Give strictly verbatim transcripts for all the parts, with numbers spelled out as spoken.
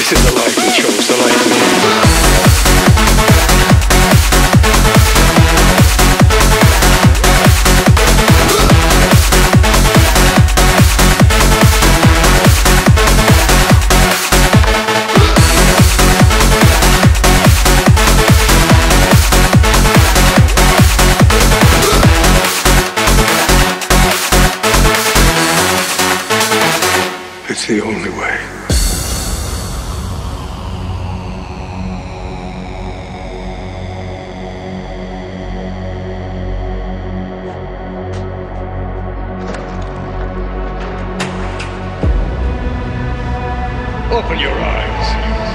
This is the life we chose, the life we live. It's the only way. Open your eyes.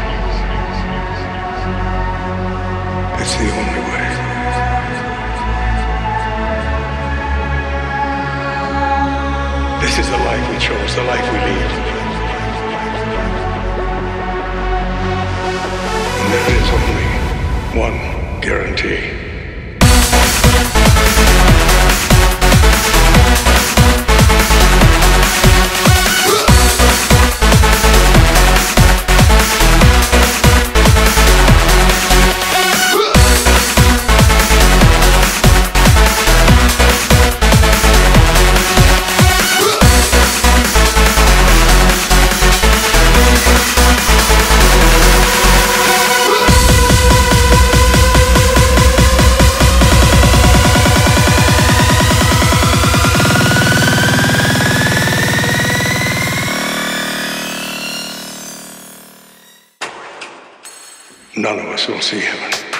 It's the only way. This is the life we chose, the life we lead. And there is only one guarantee. None of us will see heaven.